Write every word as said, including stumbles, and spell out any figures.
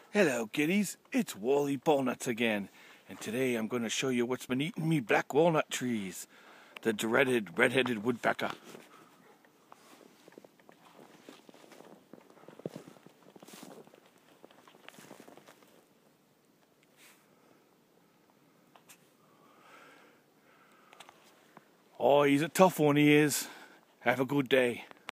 Hello kiddies, it's Wally Paulnutz again, and today I'm going to show you what's been eating me black walnut trees, the dreaded red-headed woodpecker. Oh, he's a tough one, he is. Have a good day.